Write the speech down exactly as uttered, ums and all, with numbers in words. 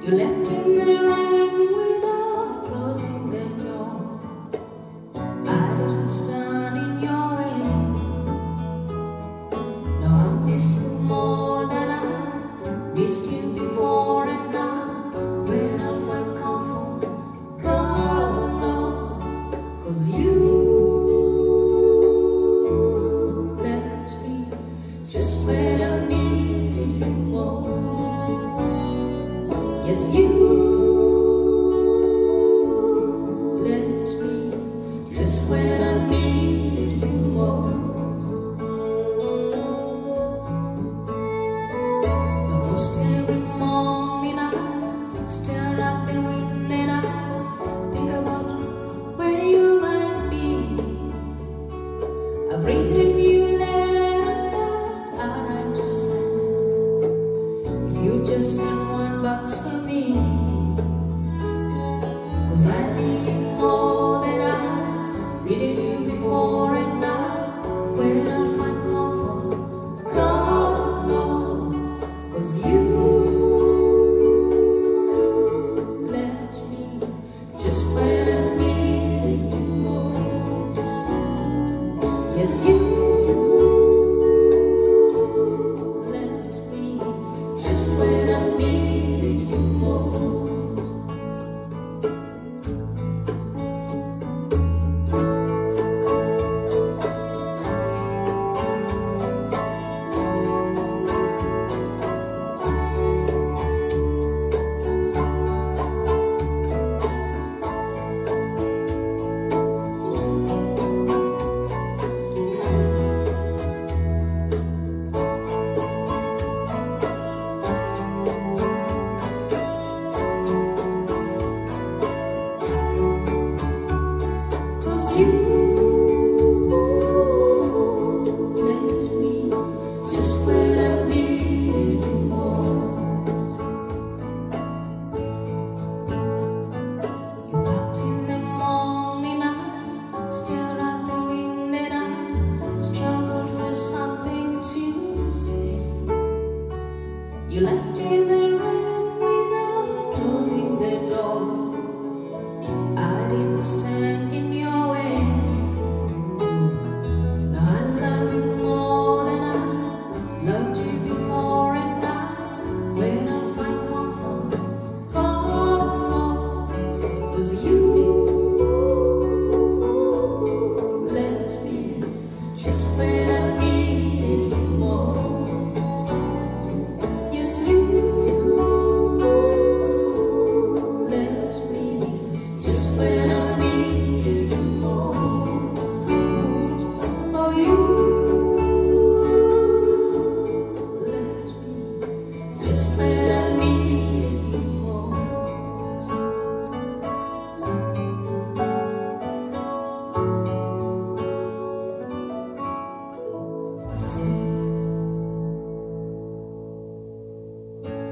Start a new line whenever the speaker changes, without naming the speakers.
You left in the rain without closing the door. I didn't stand in your way. Now I miss you more than I missed you before, and now when I find comfort, God knows, 'cause you left me just when I needed you more. Yes, you left me just when I needed you most. Almost every morning I stare at the wind and I think about where you might be. I've written you letters that I write to send. If you just send one back to me, 'cause I need you more than I needed you before, and now when I find comfort, God knows, 'cause you left me just when I needed you more. Yes, you left me just when I needed you most. You left me just when I needed you most. You walked in the morning, I stared at the wind and I struggled for something to say. You left in